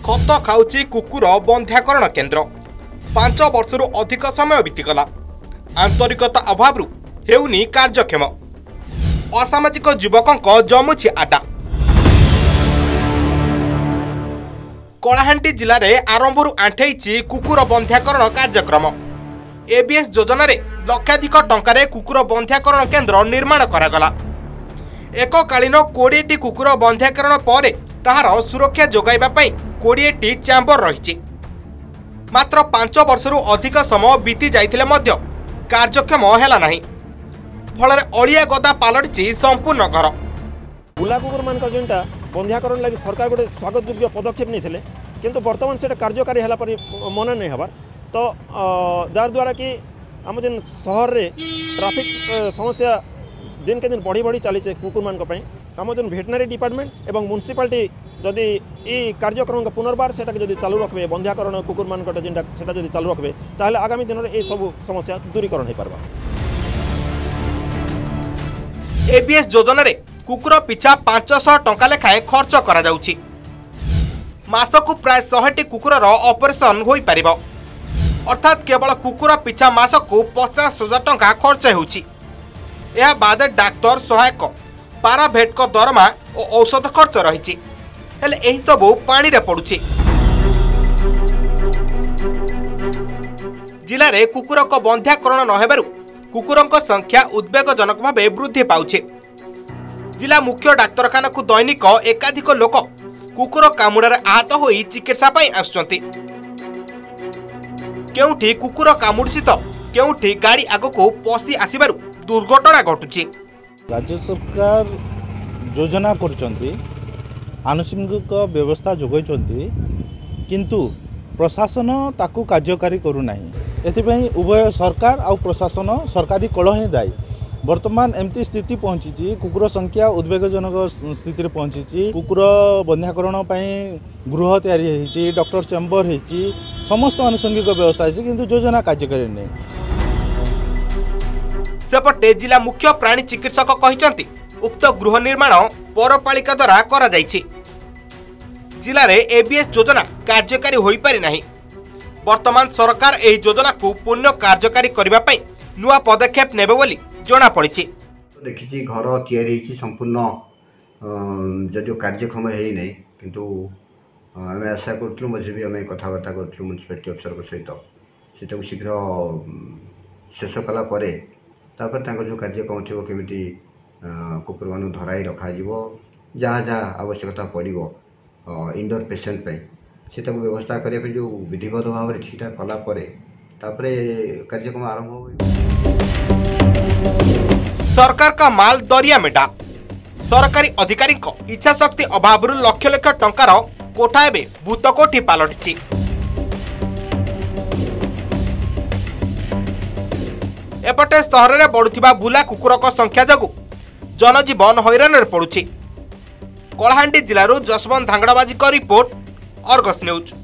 खत खाऊची कुकुर बंध्याकरण केन्द्र 5 वर्षरू अधिक समय बीतीगला। आंतरिकता अभाव हेउनी कार्यक्षम। असामाजिक युवक जमुछि आडा। कलाहांडी जिले में आरंभरू आंठेइछि कुकुर बंध्याकरण कार्यक्रम। एबीएस योजना रे लक्षाधिक टंकारे कुकुर बंध्याकरण केन्द्र निर्माण करागला। एककालीन 20टी कुकुर बंध्याकरण पर ताहार सुरक्षा जोगाइबा पई 20टी चैम्बर रही। मात्र 5 वर्षरू अधिक समय बीती जाइथिले मध्य कार्यक्षम हैला नाही। फल अड़िया गदा पालटिछि संपूर्ण घर। बुला कुकुर मान जेनटा बंध्याकरण लगी सरकार गोटे स्वागत योग्य पदक्षेप नहीं किंतु वर्तमान से कार्यकारी है मन नहीं हबार। तो जार द्वारा कि आम जेन सहर रे ट्रैफिक समस्या दिन के दिन बढ़ी बढ़ी चली कुकुर मान आम जो भेटनारी डिपार्टमेंट एवं म्युनिसिपालिटी जदि ये कार्यक्रम पुनर्बार से चालू रखबे बंध्याकरण कुकुर मान जेनटा जदि चालू रखबे ताहले आगामी दिन में ये सब समस्या दूरीकरण हो पारबा। एबीएस योजना रे कुकुर पिछा 500 टंका लेखाएं खर्च करा जाउछि। मासकु प्राय 100टी कुकुर ऑपरेशन होई परिबो। अर्थात केवल कुकुर पिछा मासकु 50,000 टंका खर्च होउछि। यह बाद डाक्तर सहायक पाराभेट को दरमा और औषध खर्च रही। हेले एही सबु पानी रे पड़ुछि। जिले में कुकुर को बंध्याकरण न हेबारु कुकुरों संख्या उद्वेगजनक भावे वृद्धि पाउछि। जिला मुख्य डाक्तरखाना को दैनिक एकाधिक लोक कुकुर कामुड़ारे आहत होई चिकित्सा पाई आसुचंती। केउठी कुकुर कामुड़छि तो केउठी गाड़ी आगको पसी आसिबारु दुर्घटना घटुछि। राज्य सरकार योजना करुचंती आनुषंगिक व्यवस्था जोगैचंती किंतु प्रशासन ताकू कार्यकारी करू नाही। एथिपई उभय सरकार और प्रशासन सरकारी कलह ही दायी। वर्तमान एमती स्थिति पहुंची कुकुर संख्या उद्वेगजनक स्थिति पहुंची। कुकुर बंध्याकरण गृह तैयारी डॉक्टर चैम्बर होती समस्त आनुषंगिक व्यवस्था है किंतु योजना कार्यकारी नहीं। सेपटे जिला मुख्य प्राणी चिकित्सक कहिसंती उक्त गृह निर्माण पौरपालिका द्वारा करा जाइछि। जिले में एबीएस योजना कार्यकारी होई पारि नाही। वर्तमान सरकार एही योजना को पुनः कार्यकारी करबा पई नुआ पदक्षेप नेबे बोली जना पड़िछि। देखिछि घर तैयारी संपूर्ण जदियो कार्यक्षम है नहीं किंतु आम आशा करूँ मझे भी आम कथबार्ता करूँ म्युनिसिपालिटी अफसर सहित से शीघ्र शेष कलापर जो कार्यक्रम थी केमी कुकुर मान धराई रखा जहाँ जहाँ आवश्यकता पड़ो इंडोर पेसेंट से व्यवस्था करने जो विधिगत भाव में ठीक ठाक कलापर कार्यक्रम आरंभ हो। सरकार का माल दरिया में डाल। सरकारी अधिकारी इच्छा शक्ति अभाव लक्ष लक्ष टंकार कोठा एवं भूतकोठी पालटिछि। एपटे सहर में बढ़ुथिबा बुला कुकुर संख्या जगु जनजीवन हैरान रे पड़ुछि। कलाहांडी जिलूर Jaswant Dhangdabaji report, Argus news.